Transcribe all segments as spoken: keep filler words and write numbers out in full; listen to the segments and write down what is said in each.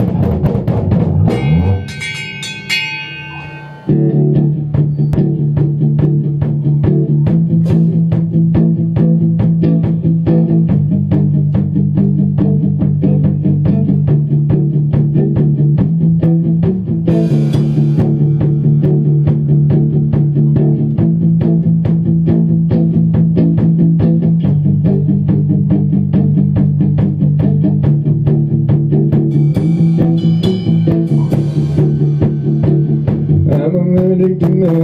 I'm allergic to me.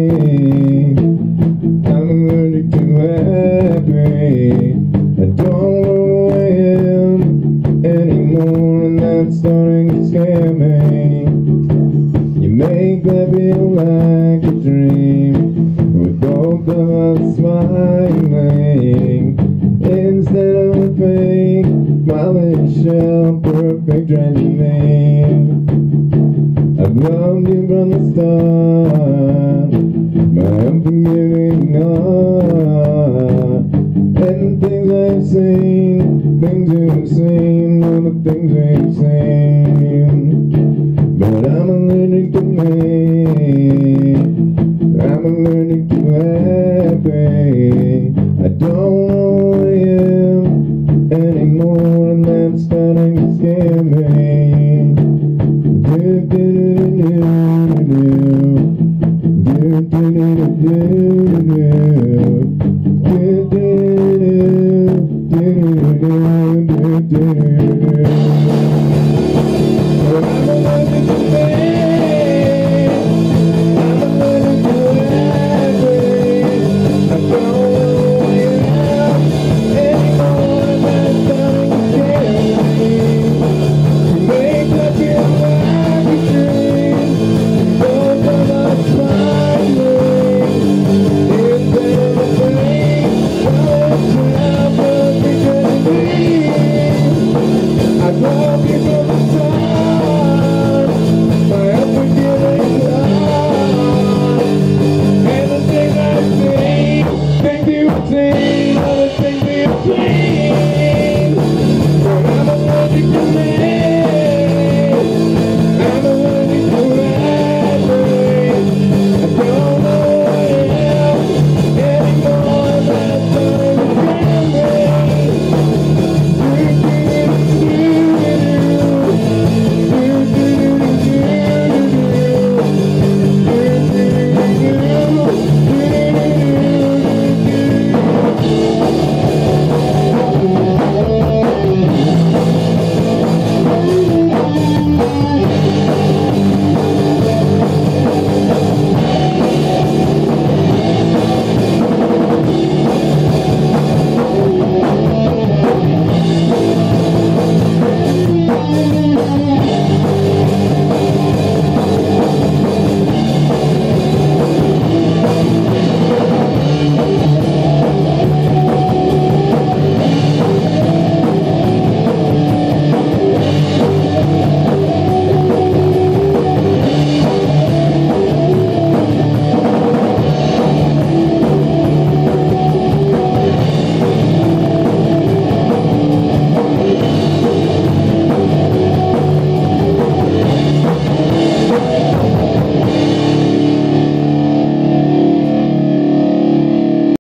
I'm allergic to happy. I don't know who I am anymore, and that's starting to scare me. You make life feel like a dream, with both of us smiling instead of a fake polished shell, perfect tragedy. I've loved you from the start, but I'm forgiving not. And things I've seen, things you've seen, all the things we've seen. But I'm allergic to me, I'm allergic to happy. I don't